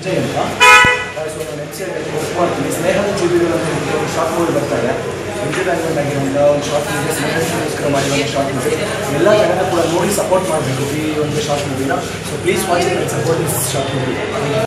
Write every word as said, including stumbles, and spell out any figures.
ಜೈ ಅಂತ ಸೊ ನಾನು M C ಆಗಿ ವರ್ಕ್ ಮಾಡ್ತೀನಿ. ಸ್ನೇಹದ ಜೀವಿಗಳು ಅಂತ ಒಂದು ಶಾರ್ಟ್ ಮೂವಿ ಬರ್ತಾ ಇದೆ. ಎಂಟರ್ಟೈನ್ಮೆಂಟ್ ಆಗಿರೋಂಥ ಒಂದು ಶಾರ್ಟ್ ಮೂವಿ, ಸ್ನೇಹಕ್ಕೋಸ್ಕರ ಮಾಡಿರೋ ಒಂದು ಶಾರ್ಟ್ ಮೂವಿ. ಎಲ್ಲ ಜನರು ಕೂಡ ನೋಡಿ ಸಪೋರ್ಟ್ ಮಾಡಬೇಕು ಈ ಒಂದು ಶಾರ್ಟ್ ಮೂವಿನ. So please watch it and support this short movie.